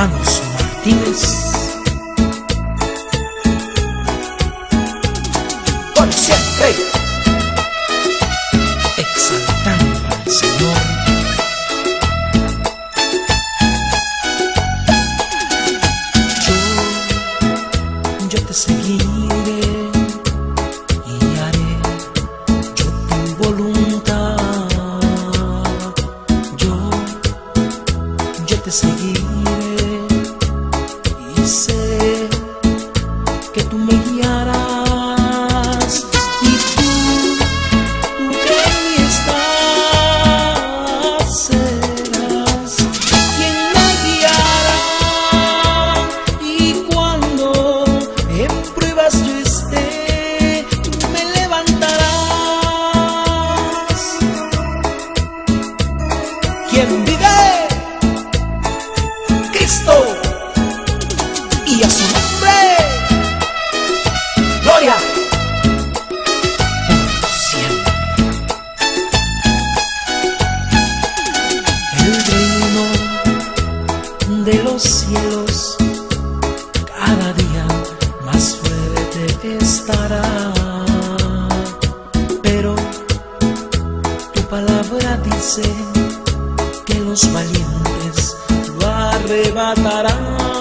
hermanos Martínez. Por siempre exaltando al Señor. Yo te seguiré y haré yo tu voluntad. Yo te seguiré y sé que tú me guiarás. Y tú que en mí estás, serás quien me guiará. Y cuando en pruebas yo esté, tú me levantarás. ¿Quién vive? Cristo, y a su nombre, gloria por siempre. El reino de los cielos cada día más fuerte estará, pero tu palabra dice que los valientes lo arrebatarán.